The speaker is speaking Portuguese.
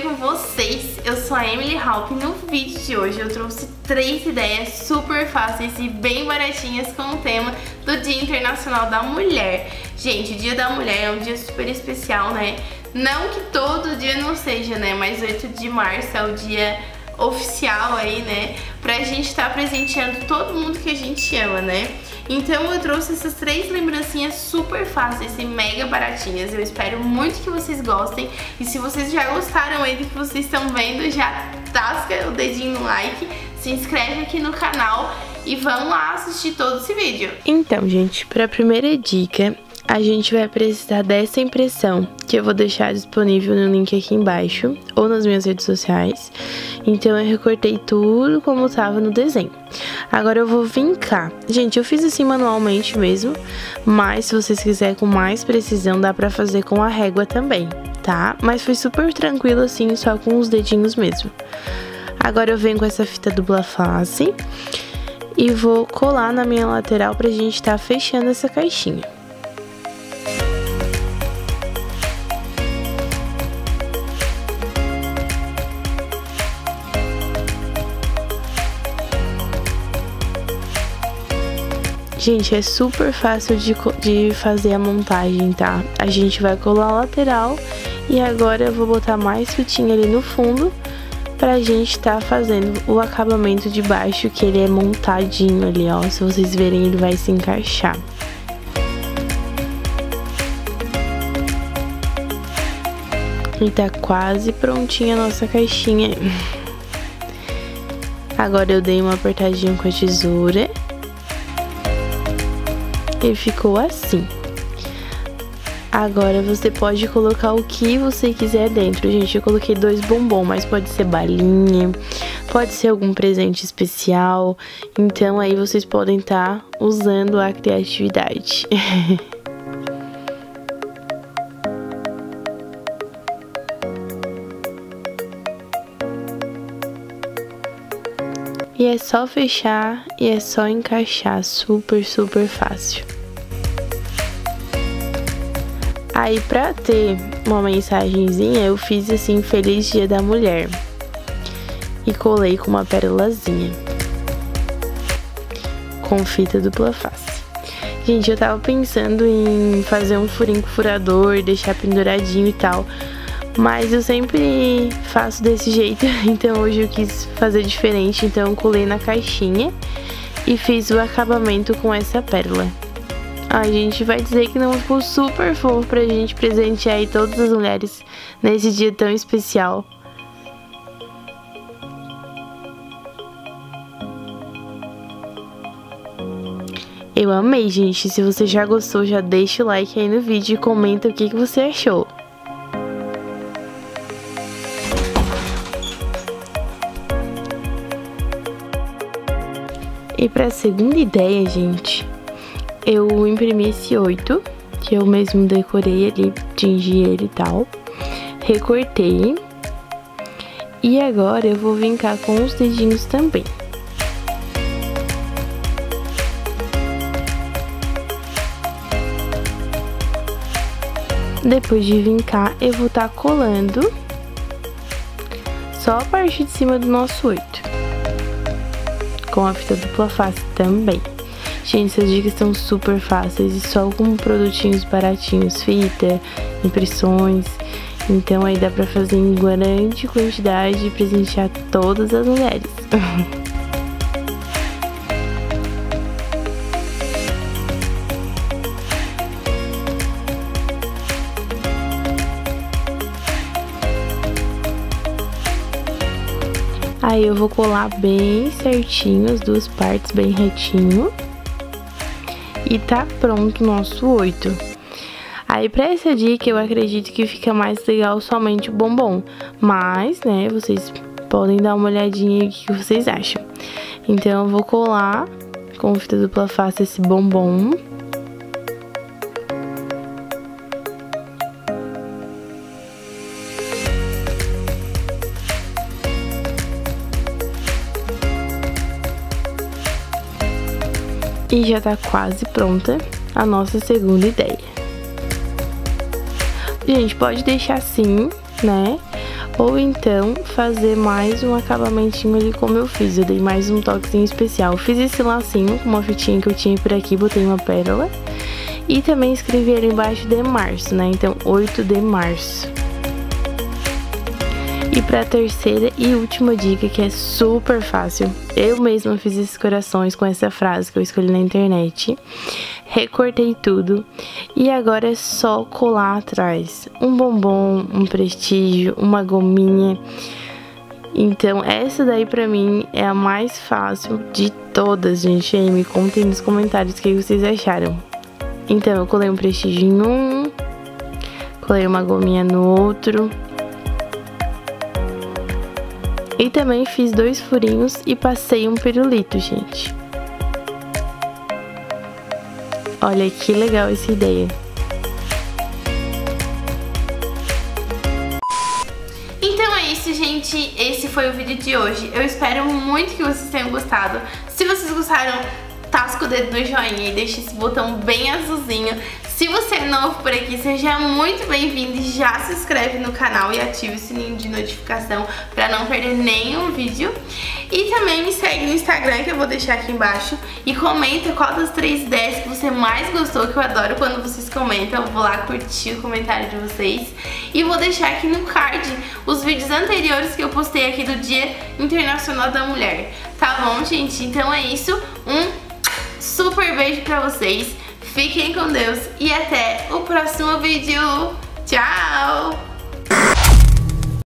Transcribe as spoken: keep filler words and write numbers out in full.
com vocês? Eu sou a Emily Halp e no vídeo de hoje eu trouxe três ideias super fáceis e bem baratinhas com o tema do Dia Internacional da Mulher. Gente, o Dia da Mulher é um dia super especial, né? Não que todo dia não seja, né? Mas oito de março é o dia oficial aí, né? Pra gente estar presenteando todo mundo que a gente ama, né? Então eu trouxe essas três lembrancinhas super fáceis e mega baratinhas. Eu espero muito que vocês gostem. E se vocês já gostaram aí do que vocês estão vendo, já tasca o dedinho no like, se inscreve aqui no canal e vamos lá assistir todo esse vídeo. Então, gente, para a primeira dica, a gente vai precisar dessa impressão, que eu vou deixar disponível no link aqui embaixo, ou nas minhas redes sociais. Então eu recortei tudo como estava no desenho. Agora eu vou vincar. Gente, eu fiz assim manualmente mesmo, mas se vocês quiserem com mais precisão, dá pra fazer com a régua também, tá? Mas foi super tranquilo assim, só com os dedinhos mesmo. Agora eu venho com essa fita dupla face e vou colar na minha lateral pra gente tá fechando essa caixinha. Gente, é super fácil de, de fazer a montagem, tá? A gente vai colar a lateral e agora eu vou botar mais fitinha ali no fundo pra gente tá fazendo o acabamento de baixo, que ele é montadinho ali, ó. Se vocês verem, ele vai se encaixar. E tá quase prontinha a nossa caixinha. Agora eu dei uma apertadinha com a tesoura. E ficou assim. Agora você pode colocar o que você quiser dentro. Gente, eu coloquei dois bombons, mas pode ser balinha, pode ser algum presente especial. Então aí vocês podem estar usando a criatividade. E é só fechar e é só encaixar, super, super fácil. Aí pra ter uma mensagenzinha, eu fiz assim, Feliz Dia da Mulher. E colei com uma pérolazinha. Com fita dupla face. Gente, eu tava pensando em fazer um furinho furador, deixar penduradinho e tal. Mas eu sempre faço desse jeito, então hoje eu quis fazer diferente, então eu colei na caixinha e fiz o acabamento com essa pérola. A gente vai dizer que não ficou super fofo pra gente presentear aí todas as mulheres nesse dia tão especial. Eu amei, gente. Se você já gostou, já deixa o like aí no vídeo e comenta o que, que você achou. E para a segunda ideia, gente, eu imprimi esse oito, que eu mesmo decorei ali, tingi ele e tal, recortei, e agora eu vou vincar com os dedinhos também. Depois de vincar, eu vou estar colando só a parte de cima do nosso oito. Com a fita dupla face também. Gente, essas dicas estão super fáceis e só com produtinhos baratinhos, fita, impressões. Então aí dá pra fazer em grande quantidade e presentear todas as mulheres. Aí eu vou colar bem certinho as duas partes, bem retinho. E tá pronto o nosso oito. Aí pra essa dica eu acredito que fica mais legal somente o bombom. Mas, né, vocês podem dar uma olhadinha aí o que vocês acham. Então eu vou colar com fita dupla face esse bombom. E já tá quase pronta a nossa segunda ideia. Gente, pode deixar assim, né? Ou então fazer mais um acabamentinho ali como eu fiz. Eu dei mais um toquezinho especial. Eu fiz esse lacinho com uma fitinha que eu tinha por aqui, botei uma pérola. E também escrevi ali embaixo de março, né? Então, oito de março. E pra terceira e última dica, que é super fácil. Eu mesma fiz esses corações com essa frase que eu escolhi na internet. Recortei tudo. E agora é só colar atrás. Um bombom, um prestígio, uma gominha. Então, essa daí pra mim é a mais fácil de todas, gente. E aí, me contem nos comentários o que vocês acharam. Então, eu colei um prestígio em um. Colei uma gominha no outro. E também fiz dois furinhos e passei um pirulito, gente. Olha que legal essa ideia. Então é isso, gente. Esse foi o vídeo de hoje. Eu espero muito que vocês tenham gostado. Se vocês gostaram, tasca o dedo no joinha e deixa esse botão bem azulzinho. Se você é novo por aqui, seja muito bem-vindo e já se inscreve no canal e ative o sininho de notificação para não perder nenhum vídeo. E também me segue no Instagram, que eu vou deixar aqui embaixo, e comenta qual das três ideias que você mais gostou, que eu adoro quando vocês comentam. Eu vou lá curtir o comentário de vocês. E vou deixar aqui no card os vídeos anteriores que eu postei aqui do Dia Internacional da Mulher. Tá bom, gente? Então é isso. Um super beijo pra vocês. Fiquem com Deus e até o próximo vídeo. Tchau!